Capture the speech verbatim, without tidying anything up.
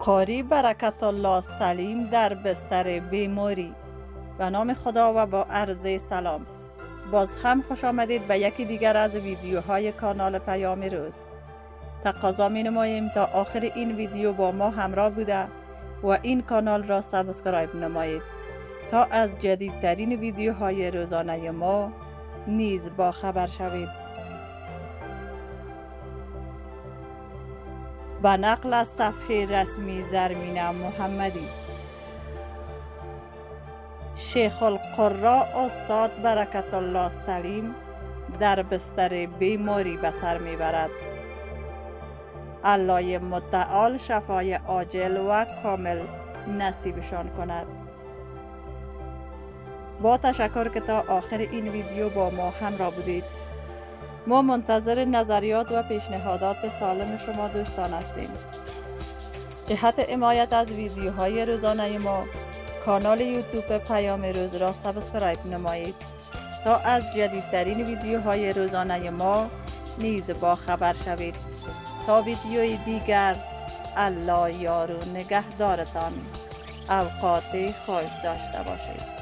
قاری برکت الله سلیم در بستر بیماری. به نام خدا و با عرض سلام. باز هم خوش آمدید به یکی دیگر از ویدیوهای کانال پیام روز. تقاضا می نماییم تا آخر این ویدیو با ما همراه بوده و این کانال را سابسکرایب نمایید تا از جدیدترین ویدیوهای روزانه ما نیز با خبر شوید. به نقل از صفحه رسمی زرمین محمدی، شیخ القرا استاد برکت الله سلیم در بستر بیماری به سر میبرد. الله متعال شفای عاجل و کامل نصیبشان کند. با تشکر که تا آخر این ویدیو با ما همراه بودید. ما منتظر نظریات و پیشنهادات سالم شما دوستان هستیم. جهت حمایت از ویدیوهای روزانه ما کانال یوتیوب پیام روز را سابسکرایب نمایید تا از جدیدترین ویدیوهای روزانه ما نیز با خبر شوید. تا ویدیوی دیگر، الله یار و نگهدارتان. اوقات خوش داشته باشید.